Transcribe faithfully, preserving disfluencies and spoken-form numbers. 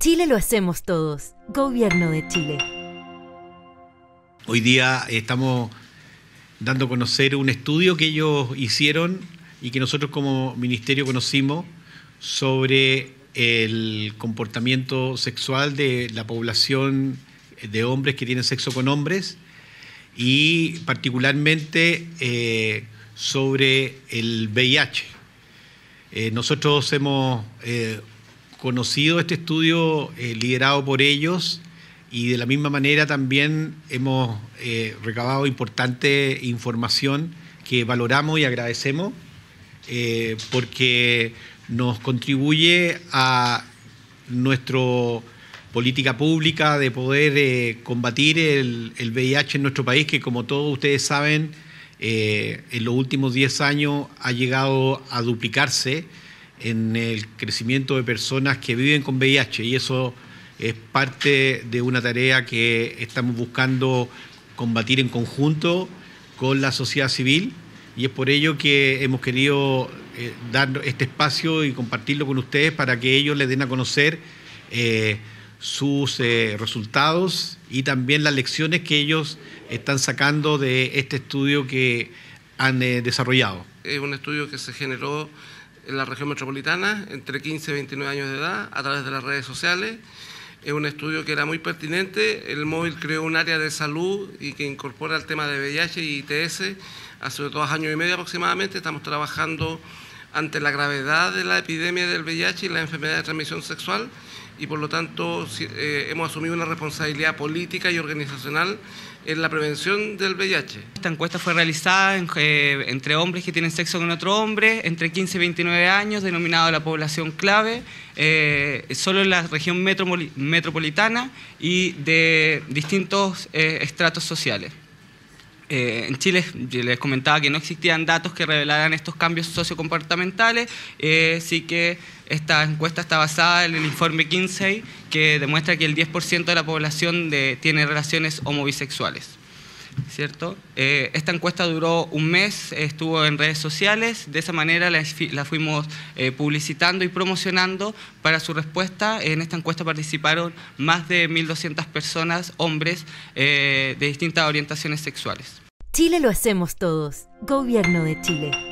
Chile lo hacemos todos. Gobierno de Chile. Hoy día estamos dando a conocer un estudio que ellos hicieron y que nosotros como ministerio conocimos sobre el comportamiento sexual de la población de hombres que tienen sexo con hombres y particularmente eh, sobre el V I H. Eh, nosotros hemos eh, conocido este estudio eh, liderado por ellos y de la misma manera también hemos eh, recabado importante información que valoramos y agradecemos eh, porque nos contribuye a nuestra política pública de poder eh, combatir el, el V I H en nuestro país, que como todos ustedes saben, eh, en los últimos diez años ha llegado a duplicarse en el crecimiento de personas que viven con V I H, y eso es parte de una tarea que estamos buscando combatir en conjunto con la sociedad civil, y es por ello que hemos querido eh, dar este espacio y compartirlo con ustedes para que ellos les den a conocer eh, sus eh, resultados y también las lecciones que ellos están sacando de este estudio que han eh, desarrollado. Es un estudio que se generó en la región metropolitana entre quince y veintinueve años de edad a través de las redes sociales. Es un estudio que era muy pertinente. El móvil creó un área de salud y que incorpora el tema de V I H y I T S hace dos años y medio aproximadamente. Estamos trabajando ante la gravedad de la epidemia del V I H y la enfermedad de transmisión sexual, y por lo tanto eh, hemos asumido una responsabilidad política y organizacional en la prevención del V I H. Esta encuesta fue realizada en, eh, entre hombres que tienen sexo con otro hombre entre quince y veintinueve años, denominado la población clave, eh, solo en la región metropolitana y de distintos eh, estratos sociales. Eh, en Chile, yo les comentaba que no existían datos que revelaran estos cambios sociocomportamentales, eh, sí que esta encuesta está basada en el informe Kinsey, que demuestra que el diez por ciento de la población de, tiene relaciones homobisexuales, ¿cierto? Eh, esta encuesta duró un mes, estuvo en redes sociales, de esa manera la, la fuimos eh, publicitando y promocionando para su respuesta. En esta encuesta participaron más de mil doscientas personas, hombres, eh, de distintas orientaciones sexuales. Chile lo hacemos todos. Gobierno de Chile.